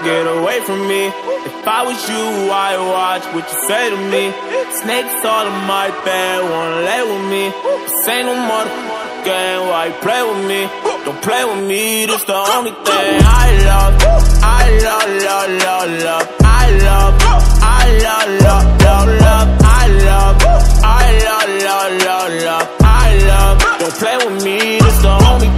get away from me. If I was you, I'd watch what you say to me. Snakes all in my bed, wanna lay with me. This ain't no motherfucking game, why you play with me? Don't play with me, this the only thing I love. I love, love, love, love. I love, I love, love, love, love. I love, I love, love, love, love. I love. Don't play with me, this the only